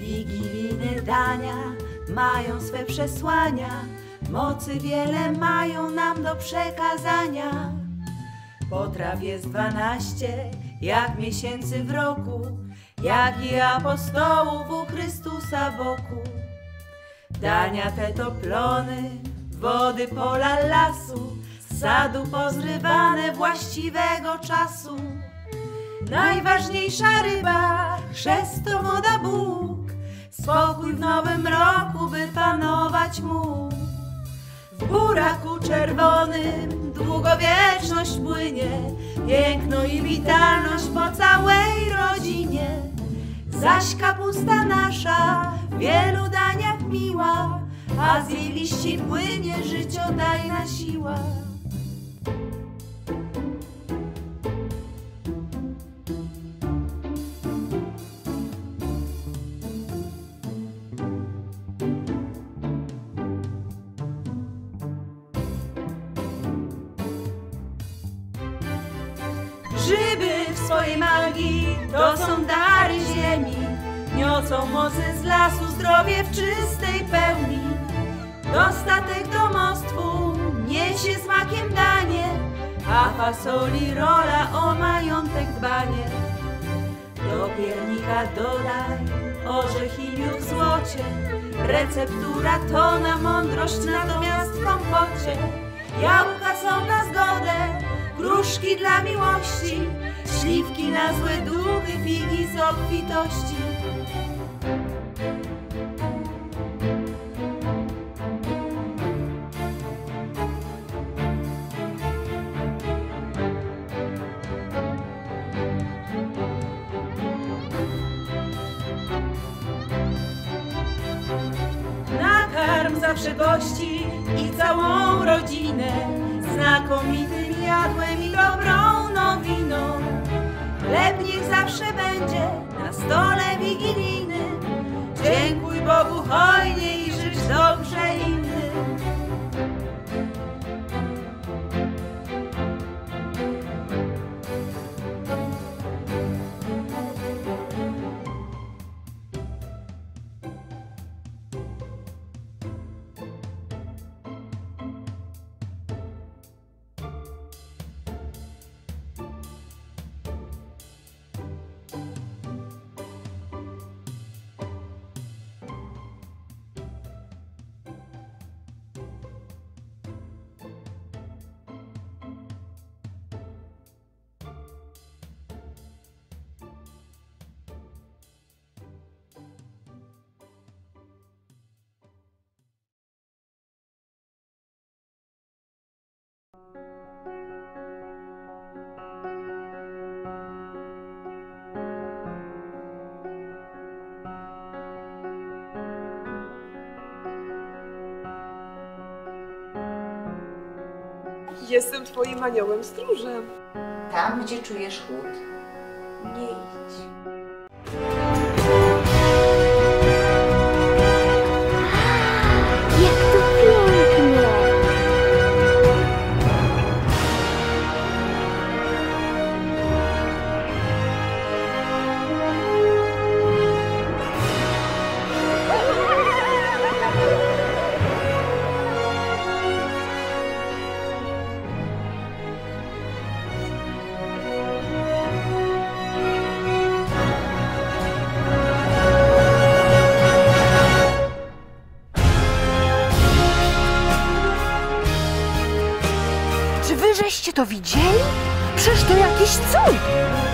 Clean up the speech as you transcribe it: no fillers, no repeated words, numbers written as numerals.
Wigilijne dania mają swe przesłania, mocy wiele mają nam do przekazania. Potraw jest 12, jak miesięcy w roku, jak i apostołów u Chrystusa boku. Dania te to plony, wody pola lasu, z sadu pozrywane właściwego czasu. Najważniejsza ryba, chrzest to woda Bóg, spokój w nowym roku, by panować mógł. W buraku czerwonym długowieczność płynie, piękno i witalność po całej rodzinie. Zaś kapusta nasza w wielu daniach miła, a z jej liści płynie życiodajna siła. Grzyby w swojej magii to są dary ziemi, niosą mocy z lasu, zdrowie w czystej pełni. Dostatek domostwu niesie smakiem danie, a fasoli rola o majątek dbanie. Do piernika dodaj orzech i miód w złocie, receptura to na mądrość, natomiast w kompocie. Jabłka są na zgodę, gruszki dla miłości, śliwki na złe duchy, figi z obfitości. Nakarm zawsze gości i całą rodzinę znakomitym jadłem i dobrą nowiną. Chleb niech zawsze będzie na stole wigilijnym. Dziękuj Bogu hojnie i życz dobrze innym. Jestem twoim aniołem stróżem. Tam, gdzie czujesz chłód, nie idź. Jak to pięknie! Czy wy żeście to widzieli? Przecież to jakiś cud!